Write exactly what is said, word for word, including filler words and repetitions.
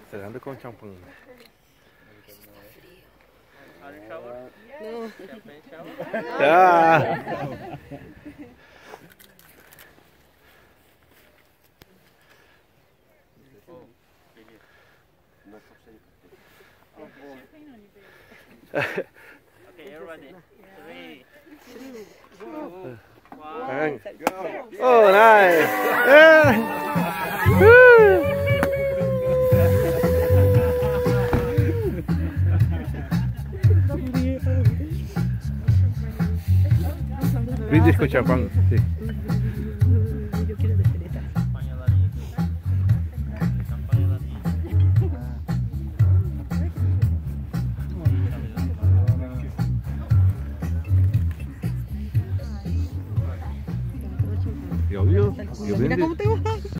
Cerrando con champán. No. Ah. Okay, everybody. Three, two, one, Go. Oh, nice. Yeah. Woo. Brindis con champán, sí. Yo quiero de cereza. ¿Y obvio? ¿Y Mira cómo te gusta.